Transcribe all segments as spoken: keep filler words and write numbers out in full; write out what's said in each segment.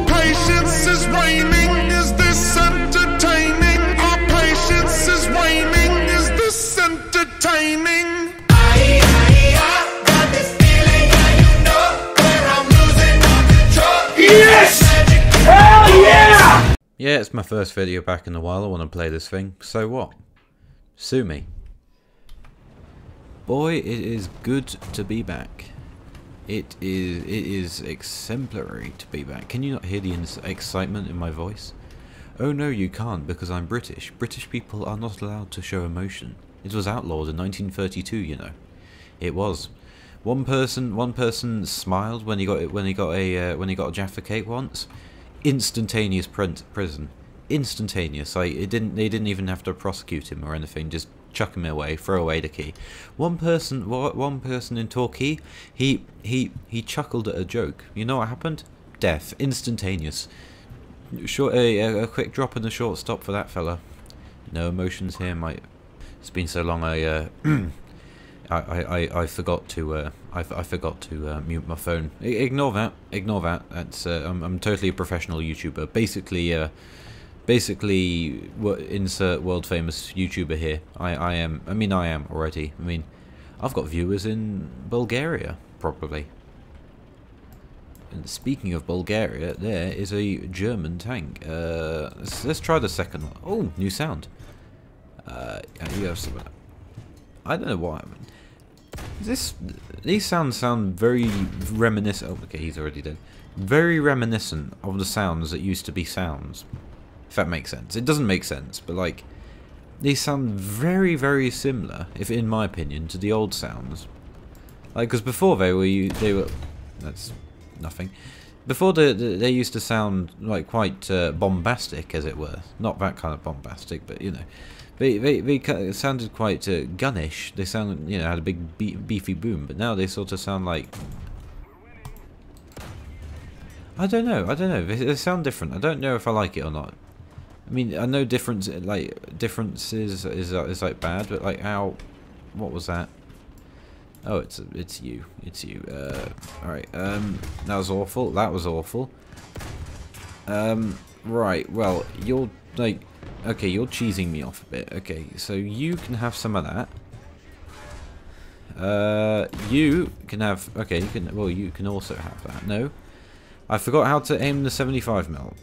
patience is waning. Is this entertaining? Our patience is waning. Is this entertaining? I, I, I got this feeling, and you know where I'm losing all control. Yes! Hell yeah! Yeah, it's my first video back in a while. I want to play this thing. So what? Sue me. Boy, it is good to be back. It is it is exemplary to be back. Can you not hear the excitement in my voice? Oh no, you can't, because I'm British. British people are not allowed to show emotion. It was outlawed in nineteen thirty-two, you know. It was. One person one person smiled when he got when he got a uh, when he got a Jaffa cake once. Instantaneous prison. Instantaneous. Like it didn't they didn't even have to prosecute him or anything. Just chuck him away, throw away the key. One person, one person in Torquay, he he he chuckled at a joke. You know what happened? Death, instantaneous. Short, a, a quick drop and a short stop for that fella. No emotions here, mate. It's been so long. I uh, I, I I forgot to uh, I I forgot to uh, mute my phone. I, ignore that. Ignore that. That's uh, I'm I'm totally a professional YouTuber. Basically. Uh, Basically, insert world famous YouTuber here. I, I am, I mean I am already. I mean, I've got viewers in Bulgaria, probably. And speaking of Bulgaria, there is a German tank. Uh, let's, let's try the second one. Oh, new sound. Uh, you have some. I don't know why. This, these sounds sound very reminiscent. Oh, okay, he's already dead. Very reminiscent of the sounds that used to be sounds. If that makes sense. It doesn't make sense, but like these sound very, very similar, if in my opinion, to the old sounds. Like, because before they were, they were. That's nothing. Before the, the they used to sound like quite uh, bombastic, as it were. Not that kind of bombastic, but you know, they they they sounded quite uh, gunnish. They sounded, you know, had a big be beefy boom. But now they sort of sound like. I don't know. I don't know. They, they sound different. I don't know if I like it or not. I mean, I know difference, like differences is uh, is like bad, but like how, what was that? Oh, it's it's you, it's you. Uh, all right, um, that was awful. That was awful. Um, right. Well, you're like, okay, you're cheesing me off a bit. Okay, so you can have some of that. Uh, you can have. Okay, you can. Well, you can also have that. No, I forgot how to aim the seventy-five mil.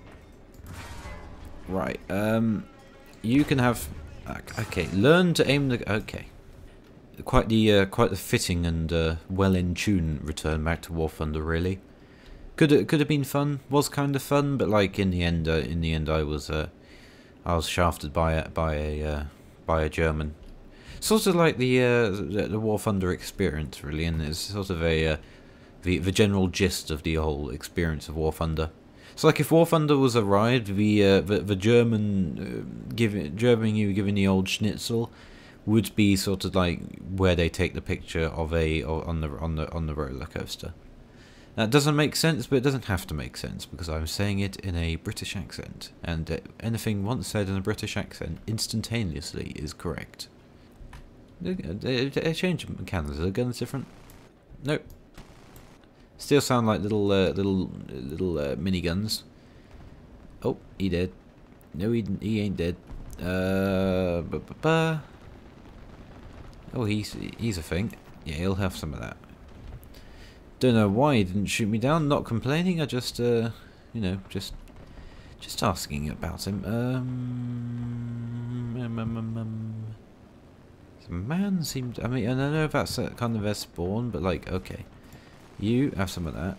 Right, um, you can have, okay, learn to aim the, okay. Quite the, uh, quite the fitting and, uh, well in tune return back to War Thunder, really. Could it, could have been fun, was kind of fun, but like in the end, uh, in the end I was, uh, I was shafted by a, by a, uh, by a German. Sort of like the, uh, the, the War Thunder experience, really, and it's sort of a, uh, the, the general gist of the whole experience of War Thunder. It's like if War Thunder was a ride, the uh, the, the German uh, giving German you giving the old schnitzel would be sort of like where they take the picture of a or on the on the on the roller coaster. That doesn't make sense, but it doesn't have to make sense because I'm saying it in a British accent, and uh, anything once said in a British accent instantaneously is correct. A change of mechanics. Are the guns different? Nope. Still sound like little, uh, little, little uh, miniguns. Oh, he dead. No, he he ain't dead. Uh, ba -ba -ba. Oh, he's he's a thing. Yeah, he'll have some of that. Don't know why he didn't shoot me down. Not complaining. I just, uh, you know, just, just asking about him. Um, um, um, um, um. The man seemed. I mean, I don't know if that's a kind of their spawn, but like, okay. You have some of that.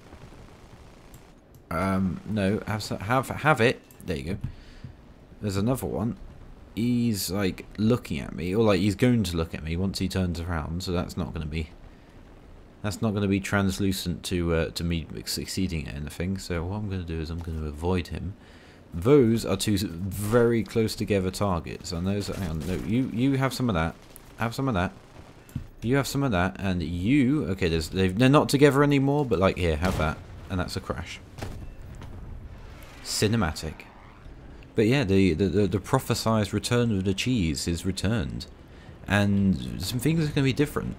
Um, no, have some, have have it. There you go. There's another one. He's like looking at me, or like he's going to look at me once he turns around. So that's not going to be. That's not going to be translucent to uh, to me succeeding at anything. So what I'm going to do is I'm going to avoid him. Those are two very close together targets, and those. Hang on, no, you you have some of that. Have some of that. You have some of that, and you... Okay, there's, they're not together anymore, but like, here, have that. And that's a crash. Cinematic. But yeah, the, the, the, the prophesized return of the cheese is returned. And some things are going to be different.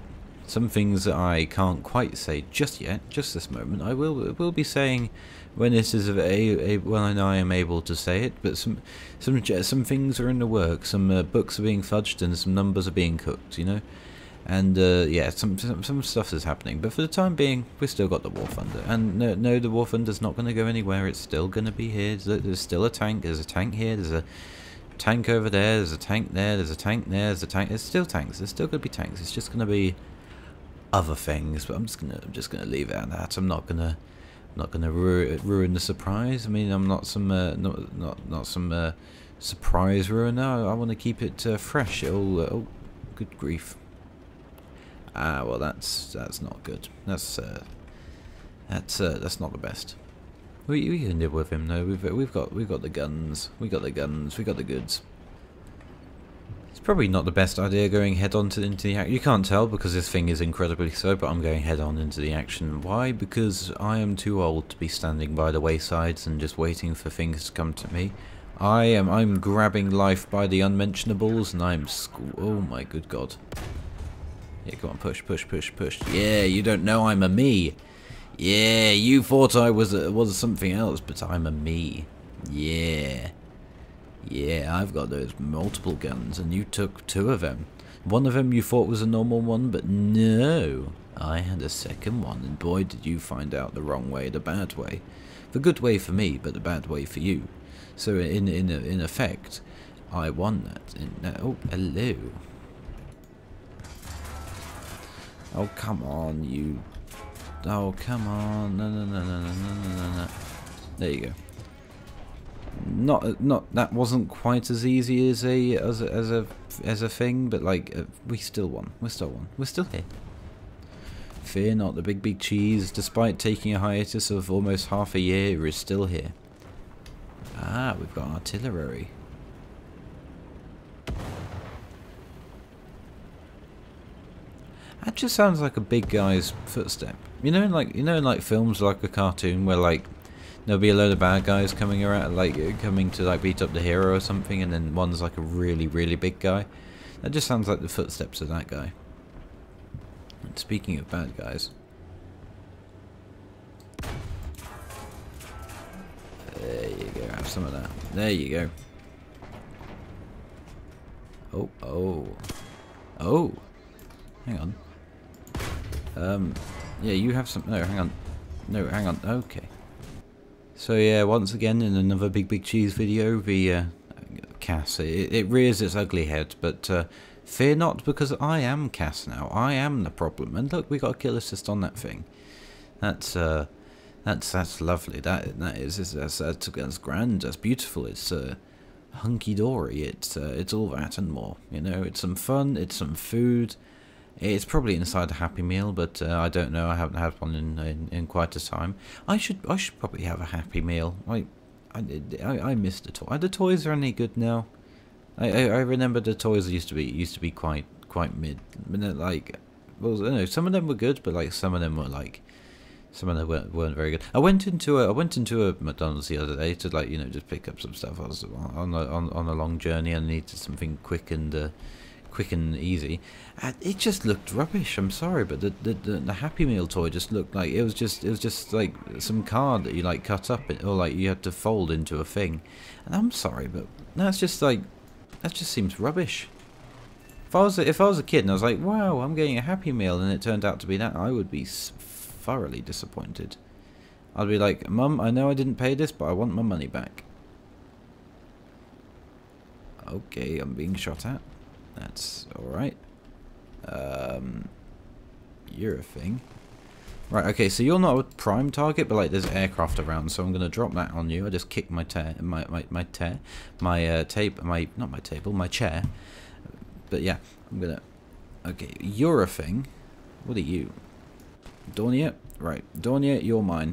Some things that I can't quite say just yet, just this moment. I will will be saying when this is a, a when I am able to say it. But some some some things are in the work. Some uh, books are being fudged and some numbers are being cooked. You know, and uh, yeah, some, some some stuff is happening. But for the time being, we've still got the War Thunder. And no, no the War Thunder's not going to go anywhere. It's still going to be here. There's, there's still a tank. There's a tank here. There's a tank over there. There's a tank there. There's a tank there. There's a tank. There's still tanks. There's still going to be tanks. It's just going to be other things, but I'm just gonna I'm just gonna leave it at that. I'm not gonna I'm not gonna ru ruin the surprise. I mean, I'm not some uh, not not not some uh, surprise ruiner. I, I want to keep it uh, fresh. It'll uh, oh, good grief. Ah, well, that's that's not good. That's uh, that's uh, that's not the best. We we can live with him though. We've we've got we've got the guns. We got the guns. We got the goods. Probably not the best idea going head on to into the action. You can't tell because this thing is incredibly slow, but I'm going head on into the action. Why? Because I am too old to be standing by the waysides and just waiting for things to come to me. I am I'm grabbing life by the unmentionables, and I'm sc oh my good god. Yeah, come on, push, push, push, push. Yeah, you don't know I'm a me. Yeah, you thought I was a, was something else, but I'm a me. Yeah. Yeah, I've got those multiple guns, and you took two of them. One of them you thought was a normal one, but no. I had a second one, and boy did you find out the wrong way, the bad way. The good way for me, but the bad way for you. So in in in effect, I won that. In, oh, hello. Oh, come on, you. Oh, come on. No, no, no, no, no, no, no, no. There you go. Not, not that wasn't quite as easy as a as a as a as a thing, but like uh, we still won. We still won. We're still here. Fear not, the big big cheese, despite taking a hiatus of almost half a year, is still here. Ah, we've got artillery. That just sounds like a big guy's footstep. You know, in like you know, in like films like a cartoon where like. There'll be a load of bad guys coming around, like coming to like beat up the hero or something, and then one's like a really, really big guy. That just sounds like the footsteps of that guy. And speaking of bad guys, there you go. Have some of that. There you go. Oh, oh, oh. Hang on. Um, yeah, you have some. No, hang on. No, hang on. Okay. So yeah, once again in another Big Big Cheese video, the uh, Cass, it, it rears its ugly head, but uh, fear not, because I am Cass now. I am the problem. And look, we got a kill assist on that thing. That's uh, that's that's lovely. That that is that's that's, that's grand. That's beautiful. It's uh, hunky dory. It's uh, it's all that and more. You know, it's some fun. It's some food. It's probably inside a Happy Meal, but uh, I don't know. I haven't had one in, in in quite a time. I should I should probably have a Happy Meal. I I I, I missed the toy. Are the toys are any good now? I, I I remember the toys used to be used to be quite quite mid. Like, well, I don't know. Some of them were good, but like some of them were like some of them weren't, weren't very good. I went into a I went into a McDonald's the other day to like you know just pick up some stuff. I was on a, on on a long journey and needed something quick and. Uh, quick and easy, and it just looked rubbish. I'm sorry, but the, the the the Happy Meal toy just looked like it was just it was just like some card that you like cut up or like you had to fold into a thing. And I'm sorry, but that's just like that just seems rubbish. If I was if I was a kid and I was like, wow, I'm getting a Happy Meal, and it turned out to be that, I would be thoroughly disappointed. I'd be like, Mum, I know I didn't pay this, but I want my money back. Okay, I'm being shot at. That's alright. Um, you're a thing. Right, okay, so you're not a prime target, but like there's aircraft around, so I'm gonna drop that on you. I just kicked my tear, my my my tear, my uh, tape, my not my table, my chair. But yeah, I'm gonna. Okay, you're a thing. What are you? Dornier? Right, Dornier, you're mine.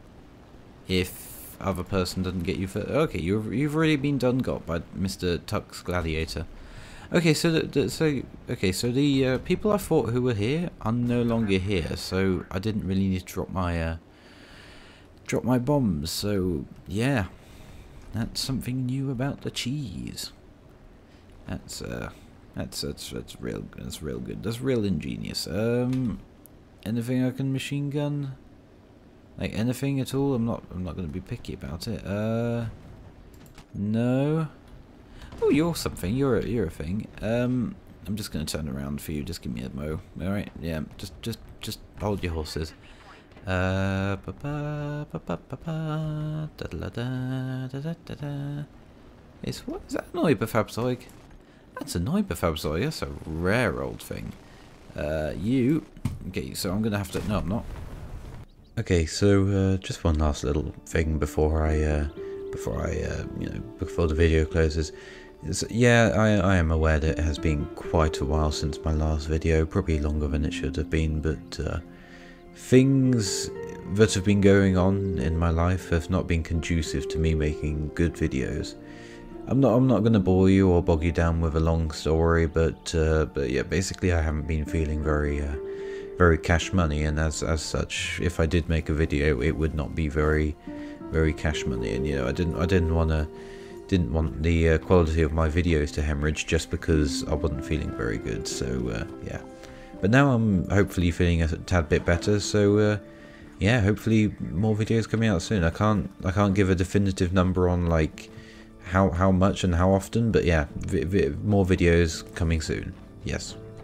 If other person doesn't get you for okay, you've you've already been done got by Mister Tuck's Gladiator. Okay, so the, the, so okay, so the uh, people I thought who were here are no longer here, so I didn't really need to drop my uh, drop my bombs. So yeah, that's something new about the cheese. That's uh, That's that's that's real. That's real good. That's real ingenious. Um, anything I can machine gun? Like anything at all? I'm not. I'm not going to be picky about it. Uh, no. Oh, you're something. You're a, you're a thing. Um, I'm just going to turn around for you. Just give me a mo. All right. Yeah. Just just just hold your horses. Uh, ba ba ba ba ba ba da da da da da da da. Is what is that? An Hyperfabzoid? That's a Hyperfabzoid. That's a rare old thing. Uh, you. Okay, so I'm gonna have to. No, I'm not. Okay, so uh, just one last little thing before I, uh, before I, uh, you know, before the video closes. Is, yeah, I I am aware that it has been quite a while since my last video, probably longer than it should have been, but uh, things that have been going on in my life have not been conducive to me making good videos. I'm not I'm not going to bore you or bog you down with a long story, but uh, but yeah, basically I haven't been feeling very uh, very cash money, and as as such, if I did make a video, it would not be very very cash money, and you know I didn't I didn't want to didn't want the uh, quality of my videos to hemorrhage just because I wasn't feeling very good. So uh, yeah, but now I'm hopefully feeling a tad bit better. So uh, yeah, hopefully more videos coming out soon. I can't I can't give a definitive number on like how how much and how often, but yeah, vi vi more videos coming soon. Yes.